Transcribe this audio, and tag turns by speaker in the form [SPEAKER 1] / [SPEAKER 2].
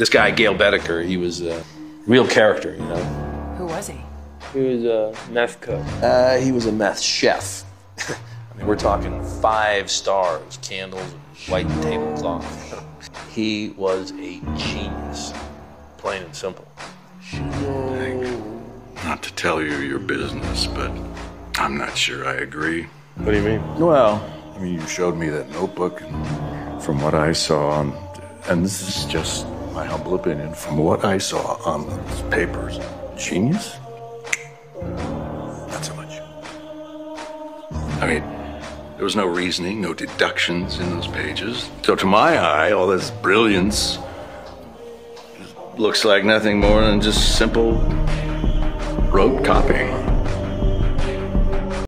[SPEAKER 1] This guy, Gail Bedecker, he was a real character, you know.
[SPEAKER 2] Who was he?
[SPEAKER 3] He was a meth cook.
[SPEAKER 1] He was a meth chef. I mean, we're talking 5 stars, candles, and white tablecloth. He was a genius, plain and simple.
[SPEAKER 4] Not to tell you your business, but I'm not sure I agree.
[SPEAKER 3] What do you mean?
[SPEAKER 4] Well, I mean, you showed me that notebook, and from what I saw, and this is just my humble opinion, from what I saw on those papers, genius? Not so much. I mean, there was no reasoning, no deductions in those pages. So to my eye, all this brilliance looks like nothing more than just simple rote copying.